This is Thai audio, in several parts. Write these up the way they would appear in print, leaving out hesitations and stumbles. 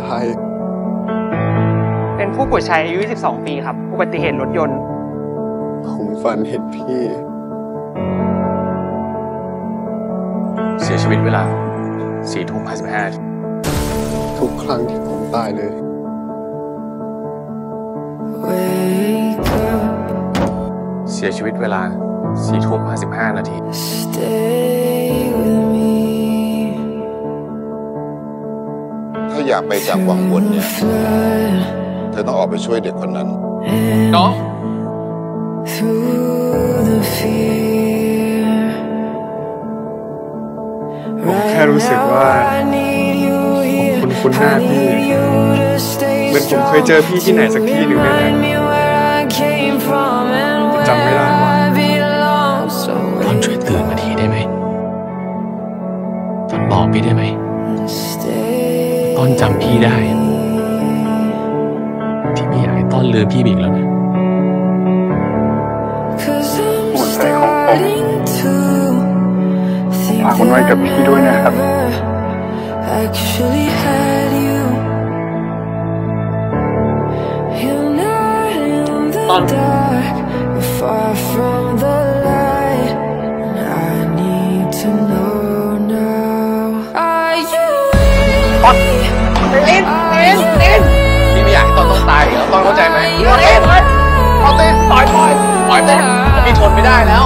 ภัยเป็นผู้ป่วยชายอายุ 22 ปีครับอุบัติเหตุรถยนต์ผมฝันเห็นพี่เสียชีวิตเวลา 4:55 ทุกครั้งที่ผมตายเลยเสียชีวิตเวลา 4:55 นาทีถ้าอยากไปจากวังวนเนี่ยเธอต้องออกไปช่วยเด็กคนนั้นน้องผมแค่รู้สึกว่าผมคุ้นหน้าพี่เหมือนผมเคยเจอพี่ที่ไหนสักที่หนึ่งเลยนะจำไม่ได้ว่าตอนช่วยตื่นมาทีได้ไหมตอนบอกพี่ได้ไหมตอนจำพี่ได้ที่ไม่อยากให้ต้อนลืมพี่อีกแล้วนะหัวใจของผมฝากมันไว้กับพี่ด้วยนะครับตอนเล่นพี่ไม่อยากให้ตอนต้องตายเหรอตอนเข้าใจไหมเต้นต่อยเต้นพี่ทนไม่ได้แล้ว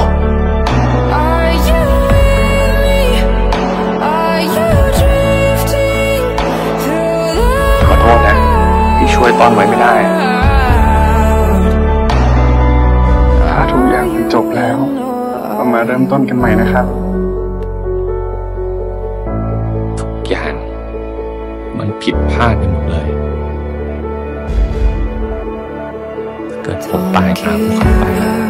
ขอโทษนะพี่ช่วยตอนไว้ไม่ได้ถ้าทุกอย่างมันจบแล้วเรามาเริ่มต้นกันใหม่นะครับทุกอย่างมันผิดพลาดไปหมดเลยเกิดผมตายตามเขาไป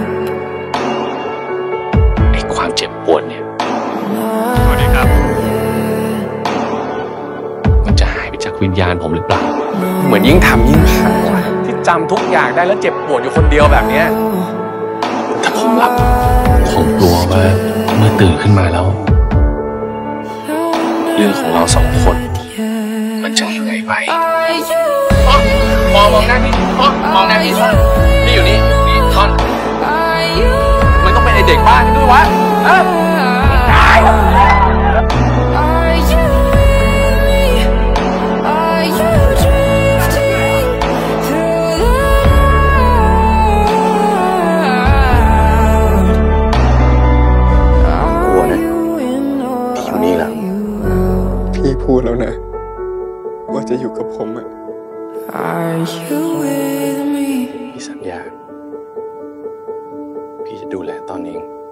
ไอ้ความเจ็บปวดเนี่ยสวัสดีครับมันจะหายไปจากวิญญาณผมหรือเปล่าเหมือนยิ่งทำยิ่งพังที่จำทุกอย่างได้แล้วเจ็บปวดอยู่คนเดียวแบบนี้ถ้าผมหลับผมกลัวว่าเมื่อตื่นขึ้นมาแล้วเรื่องของเราสองคนมันจะยังไงไปมองหน้าพี่มองหน้าพี่ท่อนนี่อยู่นี่ท่อนมันต้องเป็นไอเด็กบ้านด้วยวะตายกลัวนะพี่อยู่นี่แล้วพี่พูดแล้วนะว่าจะอยู่กับผมอะพี่สัญญาพี่จะดูแลตอนเอง